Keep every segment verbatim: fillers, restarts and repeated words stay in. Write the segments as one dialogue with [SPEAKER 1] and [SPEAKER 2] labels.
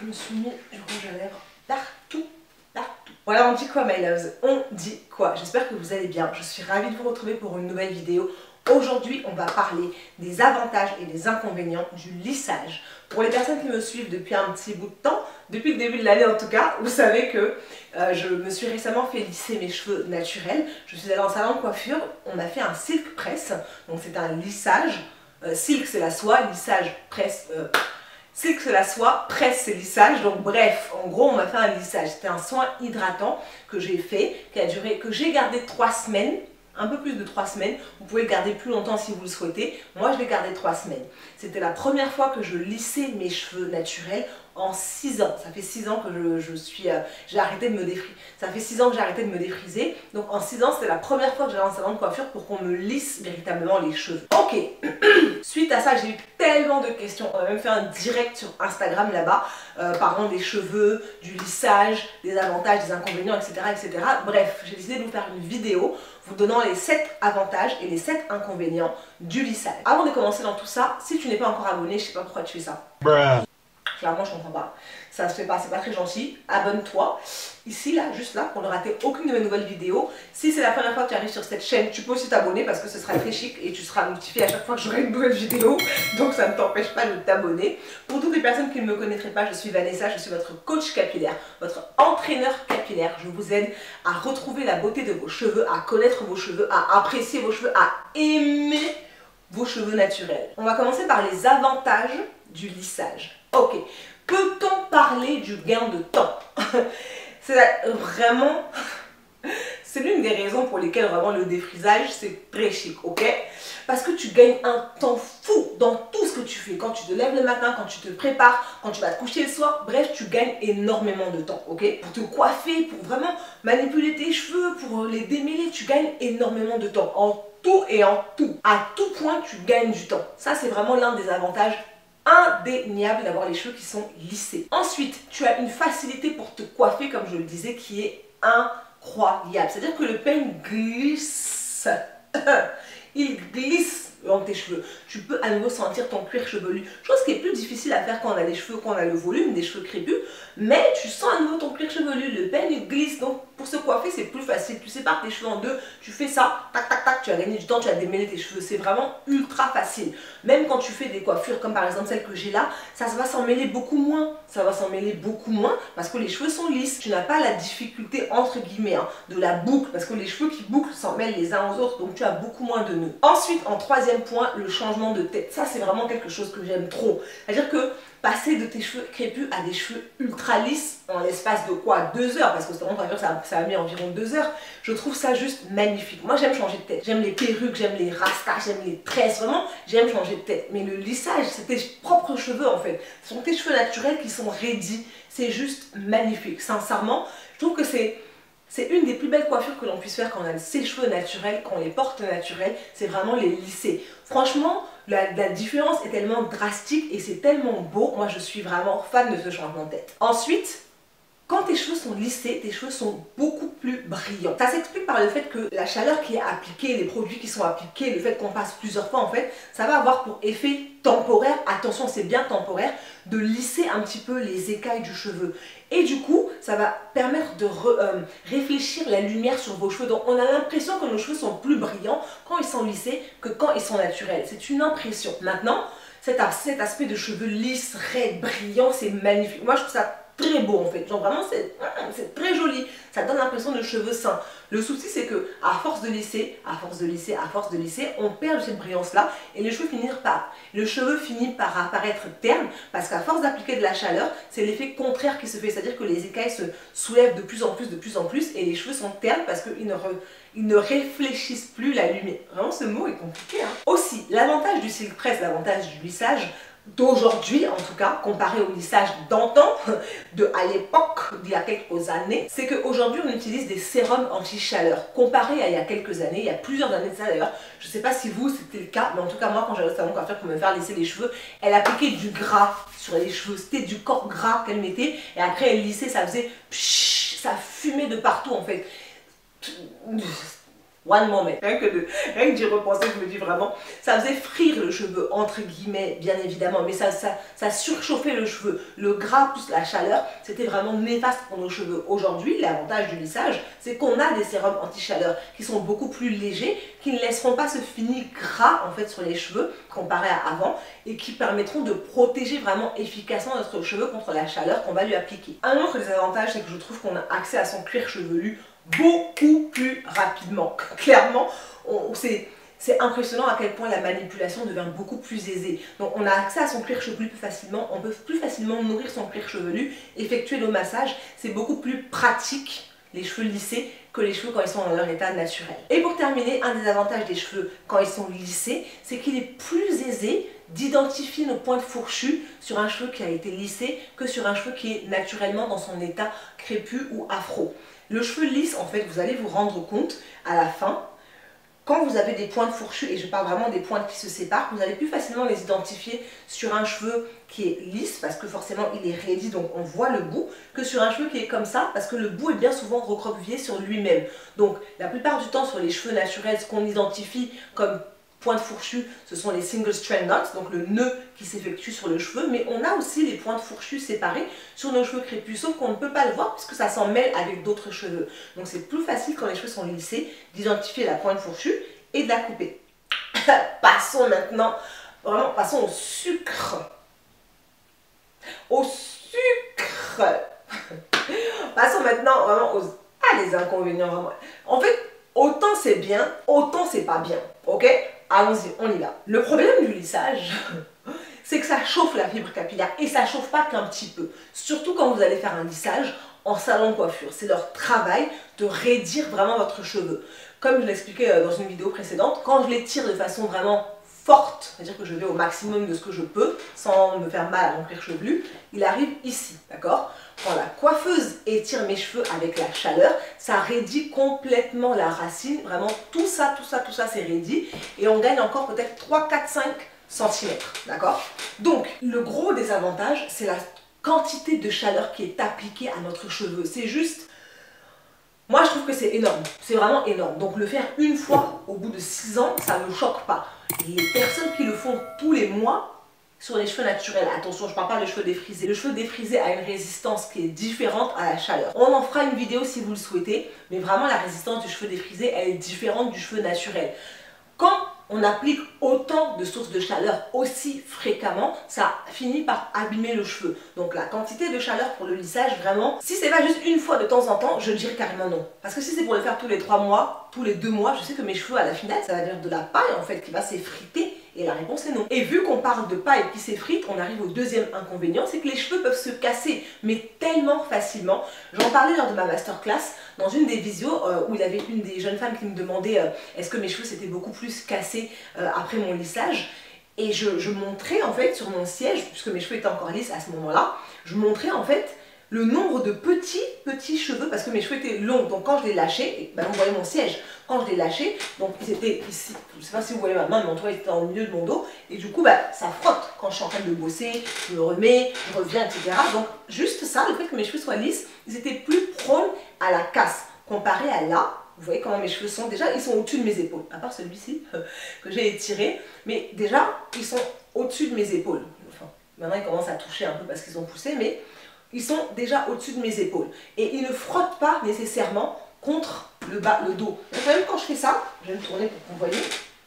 [SPEAKER 1] je me suis mis du rouge à lèvres partout, partout. Voilà, on dit quoi my loves? On dit quoi? J'espère que vous allez bien. Je suis ravie de vous retrouver pour une nouvelle vidéo. Aujourd'hui, on va parler des avantages et des inconvénients du lissage. Pour les personnes qui me suivent depuis un petit bout de temps, depuis le début de l'année en tout cas, vous savez que euh, je me suis récemment fait lisser mes cheveux naturels. Je suis allée en salon de coiffure, on a fait un silk press, donc c'est un lissage. Euh, silk c'est la soie, lissage presse... Euh, silk c'est la soie, presse c'est lissage, donc bref, en gros on m'a fait un lissage. C'était un soin hydratant que j'ai fait, qui a duré, que j'ai gardé trois semaines. Un peu plus de trois semaines, vous pouvez le garder plus longtemps si vous le souhaitez. Moi je l'ai gardé trois semaines. C'était la première fois que je lissais mes cheveux naturels en six ans. Ça fait six ans que je, je suis, euh, j'ai arrêté de me défriser. Ça fait six ans que j'ai arrêté de me défriser. Donc en six ans, c'était la première fois que j'allais en salon de coiffure pour qu'on me lisse véritablement les cheveux. Ok, suite à ça, j'ai eu tellement de questions. On a même fait un direct sur Instagram là-bas, euh, parlant des cheveux, du lissage, des avantages, des inconvénients, et cetera et cetera. Bref, j'ai décidé de vous faire une vidéo vous donnant les sept avantages et les sept inconvénients du lissage. Avant de commencer dans tout ça, si tu n'es pas encore abonné, je sais pas pourquoi tu fais ça. Bruh. Clairement, je comprends pas. Ça se fait pas, c'est pas très gentil. Abonne-toi. Ici, là, juste là, pour ne rater aucune de mes nouvelles vidéos. Si c'est la première fois que tu arrives sur cette chaîne, tu peux aussi t'abonner parce que ce sera très chic et tu seras notifié à chaque fois que j'aurai une nouvelle vidéo. Donc, ça ne t'empêche pas de t'abonner. Pour toutes les personnes qui ne me connaîtraient pas, je suis Vanessa, je suis votre coach capillaire, votre entraîneur capillaire. Je vous aide à retrouver la beauté de vos cheveux, à connaître vos cheveux, à apprécier vos cheveux, à aimer vos cheveux naturels. On va commencer par les avantages du lissage. Ok, peut-on parler du gain de temps? C'est vraiment, c'est l'une des raisons pour lesquelles vraiment le défrisage c'est très chic, ok? Parce que tu gagnes un temps fou dans tout ce que tu fais. Quand tu te lèves le matin, quand tu te prépares, quand tu vas te coucher le soir, bref, tu gagnes énormément de temps, ok? Pour te coiffer, pour vraiment manipuler tes cheveux, pour les démêler, tu gagnes énormément de temps. En tout et en tout. À tout point, tu gagnes du temps. Ça, c'est vraiment l'un des avantages indéniable d'avoir les cheveux qui sont lissés. Ensuite, tu as une facilité pour te coiffer, comme je le disais, qui est incroyable. C'est-à-dire que le peigne glisse. Il glisse dans tes cheveux. Tu peux à nouveau sentir ton cuir chevelu. Chose qui est plus difficile à faire quand on a des cheveux, quand on a le volume des cheveux crépus. Mais tu sens à nouveau ton cuir chevelu. Le peigne glisse. Donc pour se coiffer, c'est plus facile. Tu sépares tes cheveux en deux. Tu fais ça. Tac, tac, tac. Tu as gagné du temps. Tu as démêlé tes cheveux. C'est vraiment ultra facile. Même quand tu fais des coiffures comme par exemple celle que j'ai là, ça, ça va s'en mêler beaucoup moins. Ça va s'en mêler beaucoup moins parce que les cheveux sont lisses. Tu n'as pas la difficulté entre guillemets hein, de la boucle parce que les cheveux qui bouclent s'en mêlent les uns aux autres. Donc tu as beaucoup moins de nœuds. Ensuite, en troisième point, le changement de tête. Ça, c'est vraiment quelque chose que j'aime trop. C'est-à-dire que passer de tes cheveux crépus à des cheveux ultra lisses en l'espace de quoi? Deux heures, parce que c'est vraiment ça, ça a mis environ deux heures. Je trouve ça juste magnifique. Moi, j'aime changer de tête. J'aime les perruques, j'aime les rastas, j'aime les tresses. Vraiment, j'aime changer de tête. Mais le lissage, c'est tes propres cheveux en fait. Ce sont tes cheveux naturels qui sont raidis. C'est juste magnifique. Sincèrement, je trouve que c'est... C'est une des plus belles coiffures que l'on puisse faire quand on a ses cheveux naturels, quand on les porte naturels, c'est vraiment les lisser. Franchement, la, la différence est tellement drastique et c'est tellement beau. Moi, je suis vraiment fan de ce changement de tête. Ensuite, quand tes cheveux sont lissés, tes cheveux sont beaucoup plus brillants. Ça s'explique par le fait que la chaleur qui est appliquée, les produits qui sont appliqués, le fait qu'on passe plusieurs fois, en fait, ça va avoir pour effet temporaire, attention c'est bien temporaire, de lisser un petit peu les écailles du cheveu. Et du coup, ça va permettre de re, euh, réfléchir la lumière sur vos cheveux. Donc on a l'impression que nos cheveux sont plus brillants quand ils sont lissés que quand ils sont naturels. C'est une impression. Maintenant, cet, cet aspect de cheveux lisses, raides, brillants, c'est magnifique. Moi je trouve ça très beau en fait, genre vraiment c'est très joli, ça donne l'impression de cheveux sains. Le souci c'est que à force de lisser, à force de lisser, à force de lisser, on perd cette brillance là et les cheveux finissent par, le cheveu finit par apparaître terne parce qu'à force d'appliquer de la chaleur, c'est l'effet contraire qui se fait, c'est-à-dire que les écailles se soulèvent de plus en plus, de plus en plus et les cheveux sont ternes parce qu'ils ne, ils ne réfléchissent plus la lumière. Vraiment ce mot est compliqué hein. Aussi, l'avantage du silk press, l'avantage du lissage, d'aujourd'hui en tout cas, comparé au lissage d'antan, de à l'époque d'il y a quelques années, c'est qu'aujourd'hui on utilise des sérums anti-chaleur. Comparé à il y a quelques années, il y a plusieurs années de ça d'ailleurs, je ne sais pas si vous c'était le cas, mais en tout cas moi quand j'allais au salon de coiffure pour me faire lisser les cheveux, elle appliquait du gras sur les cheveux, c'était du corps gras qu'elle mettait, et après elle lissait, ça faisait pshhh, ça fumait de partout en fait. One moment. Rien que de, rien que d'y repenser, je me dis vraiment, ça faisait frire le cheveu, entre guillemets, bien évidemment, mais ça, ça, ça surchauffait le cheveu. Le gras plus la chaleur, c'était vraiment néfaste pour nos cheveux. Aujourd'hui, l'avantage du lissage, c'est qu'on a des sérums anti-chaleur qui sont beaucoup plus légers, qui ne laisseront pas ce fini gras en fait sur les cheveux comparé à avant et qui permettront de protéger vraiment efficacement notre cheveu contre la chaleur qu'on va lui appliquer. Un autre des avantages, c'est que je trouve qu'on a accès à son cuir chevelu beaucoup plus rapidement. Clairement, c'est impressionnant à quel point la manipulation devient beaucoup plus aisée. Donc on a accès à son cuir chevelu plus facilement, on peut plus facilement nourrir son cuir chevelu, effectuer nos massages, c'est beaucoup plus pratique, les cheveux lissés, que les cheveux quand ils sont dans leur état naturel. Et pour terminer, un des avantages des cheveux quand ils sont lissés, c'est qu'il est plus aisé d'identifier nos pointes fourchues sur un cheveu qui a été lissé que sur un cheveu qui est naturellement dans son état crépus ou afro. Le cheveu lisse, en fait, vous allez vous rendre compte à la fin, quand vous avez des pointes fourchues, et je parle vraiment des pointes qui se séparent, vous allez plus facilement les identifier sur un cheveu qui est lisse, parce que forcément il est raidi, donc on voit le bout, que sur un cheveu qui est comme ça, parce que le bout est bien souvent recroquevillé sur lui-même. Donc la plupart du temps sur les cheveux naturels, ce qu'on identifie comme pointes fourchues, ce sont les single strand knots, donc le nœud qui s'effectue sur le cheveu, mais on a aussi les pointes fourchues séparées sur nos cheveux crépus, sauf qu'on ne peut pas le voir puisque ça s'en mêle avec d'autres cheveux. Donc c'est plus facile quand les cheveux sont lissés d'identifier la pointe fourchue et de la couper. Passons maintenant, vraiment, passons au sucre. Au sucre. Passons maintenant vraiment aux... Ah, les inconvénients, vraiment. En fait, autant c'est bien, autant c'est pas bien, ok? Allons-y, on y va. Le problème du lissage, c'est que ça chauffe la fibre capillaire et ça chauffe pas qu'un petit peu. Surtout quand vous allez faire un lissage en salon de coiffure. C'est leur travail de raidir vraiment votre cheveu. Comme je l'expliquais dans une vidéo précédente, quand je les tire de façon vraiment forte, c'est-à-dire que je vais au maximum de ce que je peux, sans me faire mal à mon cuir chevelu, il arrive ici, d'accord? Quand la coiffeuse étire mes cheveux avec la chaleur, ça raidit complètement la racine, vraiment tout ça, tout ça, tout ça c'est raidi, et on gagne encore peut-être trois, quatre, cinq centimètres, d'accord? Donc, le gros désavantage, c'est la quantité de chaleur qui est appliquée à notre cheveu. C'est juste... Moi, je trouve que c'est énorme. C'est vraiment énorme. Donc, le faire une fois au bout de six ans, ça ne me choque pas. Les personnes qui le font tous les mois sur les cheveux naturels, attention, je ne parle pas de cheveux défrisés. Le cheveu défrisé a une résistance qui est différente à la chaleur. On en fera une vidéo si vous le souhaitez, mais vraiment, la résistance du cheveu défrisé, elle est différente du cheveu naturel. Quand on applique autant de sources de chaleur aussi fréquemment, ça finit par abîmer le cheveu. Donc la quantité de chaleur pour le lissage, vraiment, si c'est pas juste une fois de temps en temps, je dirais carrément non. Parce que si c'est pour le faire tous les trois mois, tous les deux mois, je sais que mes cheveux à la finale, ça va devenir de la paille en fait qui va s'effriter. Et la réponse est non. Et vu qu'on parle de paille qui s'effrite, on arrive au deuxième inconvénient, c'est que les cheveux peuvent se casser, mais tellement facilement. J'en parlais lors de ma masterclass, dans une des visios, euh, où il y avait une des jeunes femmes qui me demandait euh, est-ce que mes cheveux s'étaient beaucoup plus cassés euh, après mon lissage. Et je, je montrais en fait sur mon siège, puisque mes cheveux étaient encore lisses à ce moment-là, je montrais en fait le nombre de petits, petits cheveux, parce que mes cheveux étaient longs, donc quand je les lâchais, ben vous voyez mon siège, quand je les lâchais, donc ils étaient ici, je ne sais pas si vous voyez ma main, mais en tout cas ils étaient au milieu de mon dos, et du coup ben, ça frotte quand je suis en train de bosser, je me remets, je reviens, et cetera. Donc juste ça, le fait que mes cheveux soient lisses, ils étaient plus prônes à la casse, comparé à là. Vous voyez comment mes cheveux sont, déjà ils sont au-dessus de mes épaules, à part celui-ci que j'ai étiré, mais déjà ils sont au-dessus de mes épaules. Enfin, maintenant ils commencent à toucher un peu parce qu'ils ont poussé, mais ils sont déjà au-dessus de mes épaules. Et ils ne frottent pas nécessairement contre le bas, le dos. Donc, même quand je fais ça, je vais me tourner pour que vous voyez.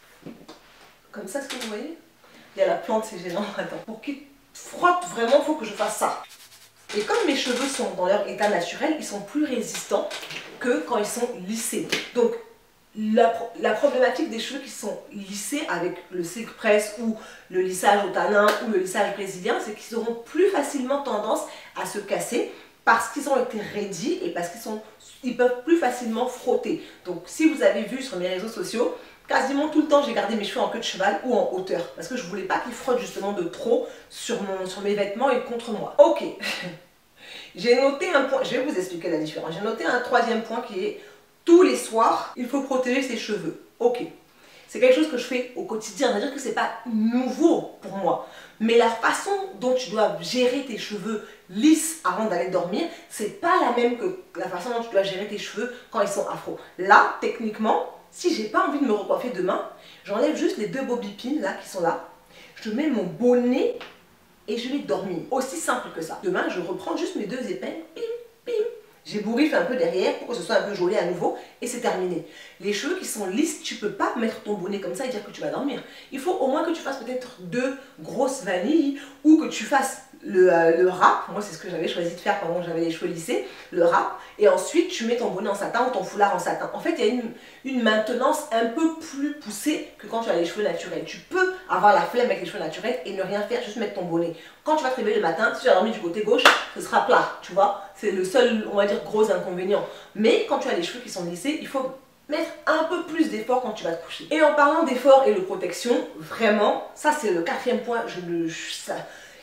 [SPEAKER 1] Comme ça, est-ce que vous voyez? Il y a la plante, c'est gênant. Attends. Pour qu'ils frottent vraiment, il faut que je fasse ça. Et comme mes cheveux sont dans leur état naturel, ils sont plus résistants que quand ils sont lissés. Donc, La, la problématique des cheveux qui sont lissés avec le silk press ou le lissage au tanin ou le lissage brésilien, c'est qu'ils auront plus facilement tendance à se casser parce qu'ils ont été raidis et parce qu'ils sont, ils peuvent plus facilement frotter. Donc si vous avez vu sur mes réseaux sociaux, quasiment tout le temps j'ai gardé mes cheveux en queue de cheval ou en hauteur parce que je voulais pas qu'ils frottent justement de trop sur, mon, sur mes vêtements et contre moi. Ok, j'ai noté un point, je vais vous expliquer la différence. J'ai noté un troisième point qui est: tous les soirs, il faut protéger ses cheveux. Ok, c'est quelque chose que je fais au quotidien, c'est-à-dire que c'est pas nouveau pour moi. Mais la façon dont tu dois gérer tes cheveux lisses avant d'aller dormir, c'est pas la même que la façon dont tu dois gérer tes cheveux quand ils sont afro. Là, techniquement, Si j'ai pas envie de me recoiffer demain, j'enlève juste les deux bobby pins là qui sont là. Je mets mon bonnet et je vais dormir. Aussi simple que ça. Demain, je reprends juste mes deux épingles. Pim, pim. J'ébouriffe un peu derrière pour que ce soit un peu joli à nouveau et c'est terminé. Les cheveux qui sont lisses, tu peux pas mettre ton bonnet comme ça et dire que tu vas dormir. Il faut au moins que tu fasses peut-être deux grosses vanilles ou que tu fasses le, euh, le rap. Moi, c'est ce que j'avais choisi de faire pendant que j'avais les cheveux lissés, le rap. Et ensuite, tu mets ton bonnet en satin ou ton foulard en satin. En fait, il y a une, une maintenance un peu plus poussée que quand tu as les cheveux naturels. Tu peux avoir la flemme avec les cheveux naturels et ne rien faire, juste mettre ton bonnet. Quand tu vas te réveiller le matin, si tu as dormi du côté gauche, ce sera plat, tu vois. C'est le seul, on va dire, gros inconvénient. Mais quand tu as les cheveux qui sont lissés, il faut mettre un peu plus d'effort quand tu vas te coucher. Et en parlant d'effort et de protection, vraiment, ça c'est le quatrième point, je le... Ça,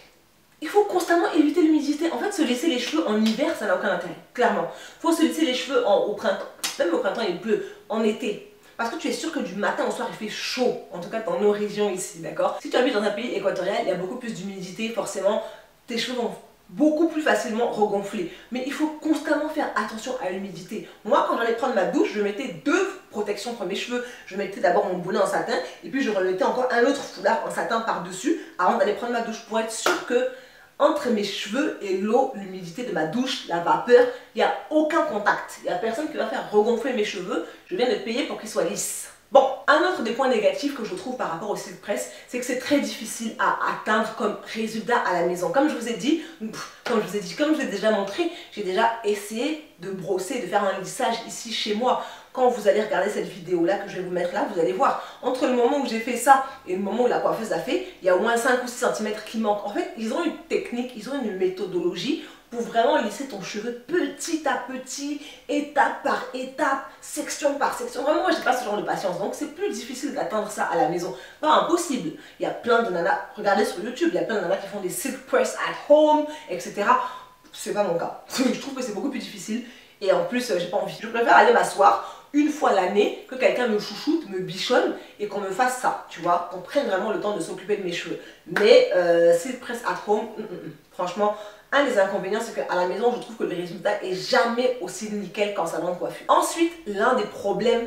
[SPEAKER 1] il faut constamment éviter l'humidité. En fait, se laisser les cheveux en hiver, ça n'a aucun intérêt, clairement. Il faut se laisser les cheveux en, au printemps, même au printemps il pleut, en été. Parce que tu es sûr que du matin au soir il fait chaud, en tout cas dans nos régions ici, d'accord? Si tu habites dans un pays équatorial, il y a beaucoup plus d'humidité, forcément, tes cheveux vont beaucoup plus facilement regonfler. Mais il faut constamment faire attention à l'humidité. Moi, quand j'allais prendre ma douche, je mettais deux protections pour mes cheveux. Je mettais d'abord mon bonnet en satin et puis je remettais encore un autre foulard en satin par-dessus avant d'aller prendre ma douche pour être sûr que entre mes cheveux et l'eau, l'humidité de ma douche, la vapeur, il n'y a aucun contact. Il n'y a personne qui va faire regonfler mes cheveux. Je viens de payer pour qu'ils soient lisses. Bon, un autre des points négatifs que je trouve par rapport au silk press, c'est que c'est très difficile à atteindre comme résultat à la maison. Comme je vous ai dit, pff, comme je vous ai dit, comme je vous ai déjà montré, j'ai déjà essayé de brosser, de faire un lissage ici chez moi. Quand vous allez regarder cette vidéo-là que je vais vous mettre là, vous allez voir, entre le moment où j'ai fait ça et le moment où la coiffeuse a fait, il y a au moins cinq ou six centimètres qui manquent. En fait, ils ont une technique, ils ont une méthodologie pour vraiment lisser ton cheveu petit à petit, étape par étape, section par section. Vraiment, moi, je n'ai pas ce genre de patience. Donc, c'est plus difficile d'atteindre ça à la maison. Pas impossible. Il y a plein de nanas, regardez sur YouTube, il y a plein de nanas qui font des silk press at home, et cetera. C'est pas mon cas. Je trouve que c'est beaucoup plus difficile. Et en plus, j'ai pas envie. Je préfère aller m'asseoir une fois l'année, que quelqu'un me chouchoute, me bichonne et qu'on me fasse ça, tu vois, qu'on prenne vraiment le temps de s'occuper de mes cheveux. Mais euh, silk press at home, mm, mm, mm. Franchement, un des inconvénients, c'est qu'à la maison, je trouve que le résultat est jamais aussi nickel qu'en salon de coiffure. Ensuite, l'un des problèmes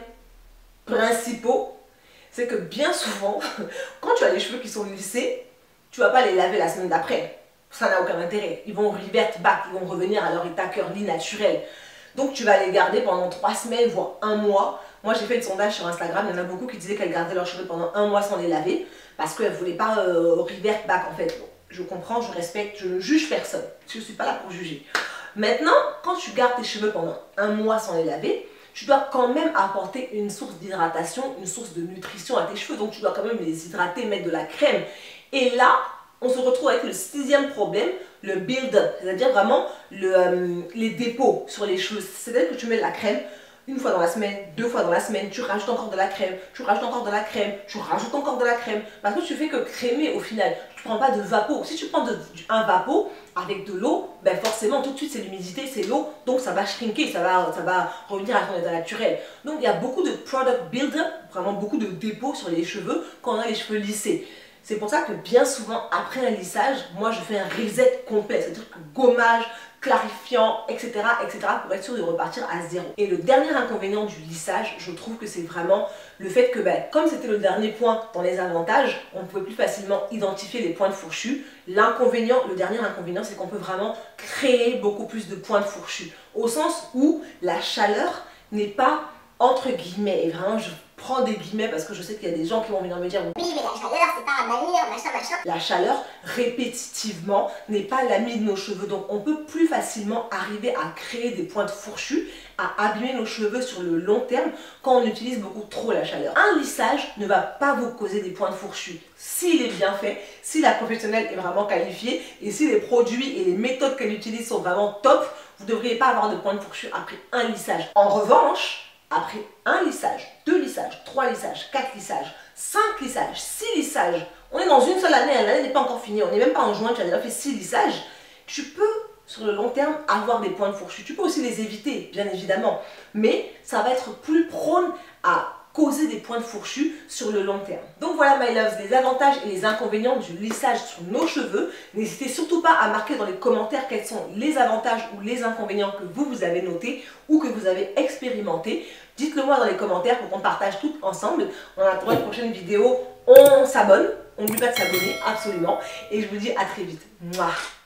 [SPEAKER 1] principaux, c'est que bien souvent, quand tu as les cheveux qui sont lissés, tu vas pas les laver la semaine d'après. Ça n'a aucun intérêt. Ils vont revert back, ils vont revenir à leur état curly naturel. Donc tu vas les garder pendant trois semaines, voire un mois. Moi j'ai fait le sondage sur Instagram, il y en a beaucoup qui disaient qu'elles gardaient leurs cheveux pendant un mois sans les laver parce qu'elles ne voulaient pas euh, revert back en fait. Bon, je comprends, je respecte, je ne juge personne. Je ne suis pas là pour juger. Maintenant, quand tu gardes tes cheveux pendant un mois sans les laver, tu dois quand même apporter une source d'hydratation, une source de nutrition à tes cheveux. Donc tu dois quand même les hydrater, mettre de la crème. Et là, on se retrouve avec le sixième problème, le build-up, c'est-à-dire vraiment le, euh, les dépôts sur les cheveux. C'est-à-dire que tu mets de la crème une fois dans la semaine, deux fois dans la semaine, tu rajoutes encore de la crème, tu rajoutes encore de la crème, tu rajoutes encore de la crème, parce que tu fais que crémer au final. Tu ne prends pas de vapeau. Si tu prends de, un vapeau avec de l'eau, ben forcément tout de suite c'est l'humidité, c'est l'eau, donc ça va shrinker, ça va, ça va revenir à ton état naturel. Donc il y a beaucoup de product build-up, vraiment beaucoup de dépôts sur les cheveux quand on a les cheveux lissés. C'est pour ça que bien souvent, après un lissage, moi je fais un reset complet, c'est-à-dire que gommage, clarifiant, et cetera, et cetera pour être sûr de repartir à zéro. Et le dernier inconvénient du lissage, je trouve que c'est vraiment le fait que, ben, comme c'était le dernier point dans les avantages, on pouvait plus facilement identifier les points de fourchu. L'inconvénient, le dernier inconvénient, c'est qu'on peut vraiment créer beaucoup plus de points de fourchu. Au sens où la chaleur n'est pas entre guillemets, et vraiment je prends des guillemets parce que je sais qu'il y a des gens qui vont venir me dire oui mais la chaleur c'est pas à bannir, machin machin. La chaleur répétitivement n'est pas l'ami de nos cheveux, donc on peut plus facilement arriver à créer des pointes fourchues, à abîmer nos cheveux sur le long terme quand on utilise beaucoup trop la chaleur. Un lissage ne va pas vous causer des pointes fourchues s'il est bien fait, si la professionnelle est vraiment qualifiée et si les produits et les méthodes qu'elle utilise sont vraiment top, vous ne devriez pas avoir de pointes fourchues après un lissage. En revanche, après un lissage, deux lissages, trois lissages, quatre lissages, cinq lissages, six lissages, on est dans une seule année, l'année n'est pas encore finie, on n'est même pas en juin, tu as déjà fait six lissages, tu peux sur le long terme avoir des points de fourchu. Tu peux aussi les éviter, bien évidemment, mais ça va être plus prône à causer des points de fourchu sur le long terme. Donc voilà my loves, les avantages et les inconvénients du lissage sur nos cheveux. N'hésitez surtout pas à marquer dans les commentaires quels sont les avantages ou les inconvénients que vous, vous avez notés ou que vous avez expérimentés. Dites-le moi dans les commentaires pour qu'on partage tout ensemble. En attendant une prochaine vidéo, on s'abonne. On n'oublie pas de s'abonner, absolument. Et je vous dis à très vite. Mouah.